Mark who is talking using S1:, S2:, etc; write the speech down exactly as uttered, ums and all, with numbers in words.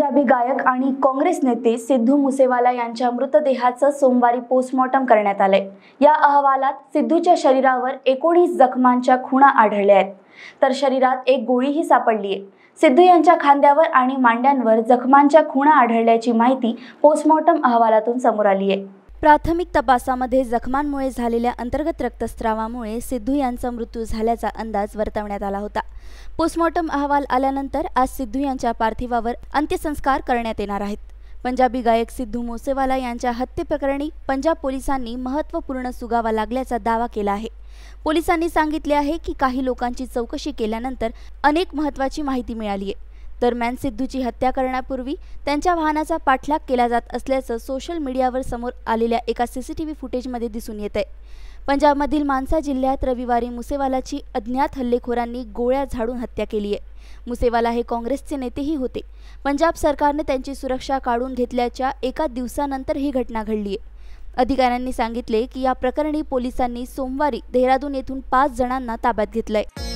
S1: पंजाबी गायक आणि काँग्रेस नेते सिद्धू मुसेवाला यांच्या मृतदेहाचं सोमवारी पोस्टमॉर्टम करण्यात आले। या अहवालात सिद्धूच्या शरीरावर एकोणीस जखमांच्या खुणा आढळल्या आहेत, तर शरीरात एक गोळीही सापडली आहे। सिद्धू यांच्या खांद्यावर आणि मांड्यांवर जखमांच्या खुणा आढळल्याची माहिती पोस्टमॉर्टम अहवालातून समोर आली आहे। प्राथमिक तपासामध्ये जखमांमुळे झालेल्या अंतर्गत रक्तस्रावामुळे सिद्धू यांचा मृत्यू झाल्याचा अंदाज वर्तवण्यात आला होता। पोस्टमॉर्टम अहवाल आल्यानंतर आज सिद्धू यांच्या पार्थिवावर अंत्यसंस्कार करण्यात येणार आहेत। पंजाबी गायक सिद्धू मुसेवाला यांच्या हत्येप्रकरणी पंजाब पोलिसांनी महत्त्वपूर्ण सुगावा लागल्याचा दावा केला आहे। पोलिसांनी सांगितले आहे की काही लोकांची चौकशी केल्यानंतर अनेक महत्त्वाची माहिती मिळाली आहे। दरम्यान सिद्धूची हत्या करण्यापूर्वी त्यांच्या वाहनाचा पाठलाग केला जात असल्याचं सोशल मीडियावर समोर आलेल्या एका सीसीटीव्ही फुटेजमध्ये दिसून येत आहे। पंजाबमधील मानसा जिल्ह्यात रविवारी मुसेवालाची अज्ञात हल्लेखोरांनी गोळ्या झाडून हत्या केली आहे। मुसेवाला हे काँग्रेसचे नेतेही होते। पंजाब सरकारने त्यांची सुरक्षा काढून घेतल्याच्या एका दिवसानंतर ही घटना घडली आहे। अधिकाऱ्यांनी सांगितले की या प्रकरणी पोलिसांनी सोमवारी देहरादून येथून पाच जणांना ताब्यात घेतलंय।